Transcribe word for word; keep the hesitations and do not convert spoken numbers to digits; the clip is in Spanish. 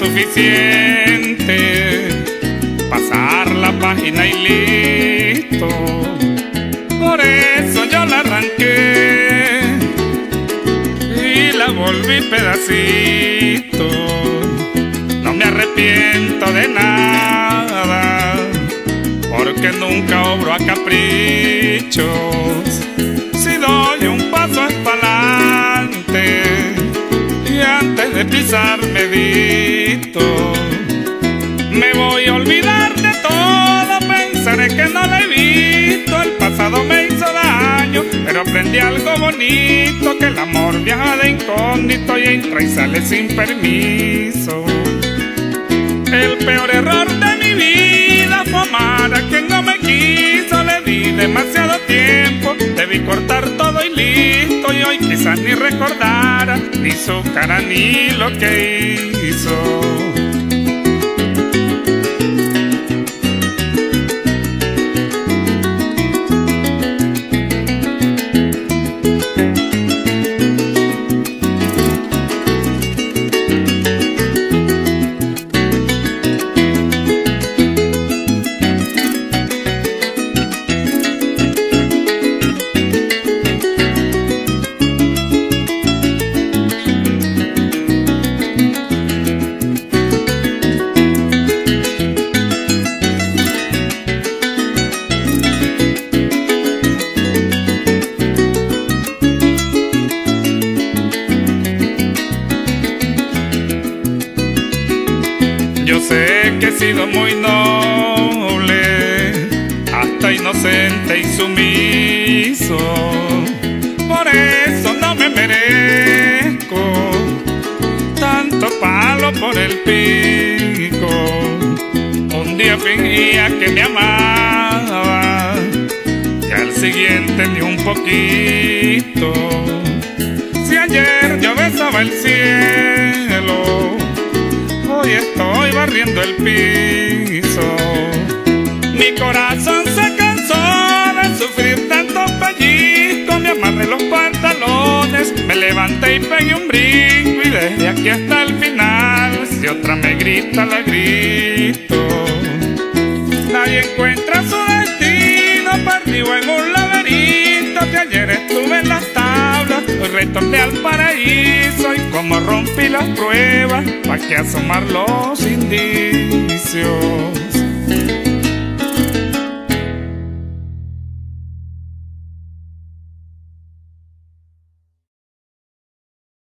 suficiente, pasar la página y listo. Por eso yo la arranqué y la volví pedacito. No me arrepiento de nada, porque nunca obro a caprichos. Si doy un paso es pa'lante y antes de pisar medito. Me voy a olvidar de todo, pensaré que no la he visto. El pasado me hizo daño, pero aprendí algo bonito, que el amor viaja de incógnito y entra y sale sin permiso. El peor error de mi vida fue amar a quien no me quiso. Le di demasiado tiempo, debí cortar todo y listo. Y hoy quizás ni recordara ni su cara ni lo que hizo. Yo sé que he sido muy noble, hasta inocente y sumiso. Por eso no me merezco tanto palo por el pico. Un día fingía que me amaba y al siguiente ni un poquito. Si ayer yo besaba el cielo, hoy estoy barriendo el piso. Mi corazón se cansó de sufrir tantos pellizcos. Me amarré los pantalones, me levanté y pegué un brinco. Y desde aquí hasta el final, si otra me grita, la grito. Nadie encuentra su destino perdido en un laberinto. Que ayer estuve en las tablas, hoy retorné al paraíso. Y como rompí las pruebas, pa' que asomar los indicios.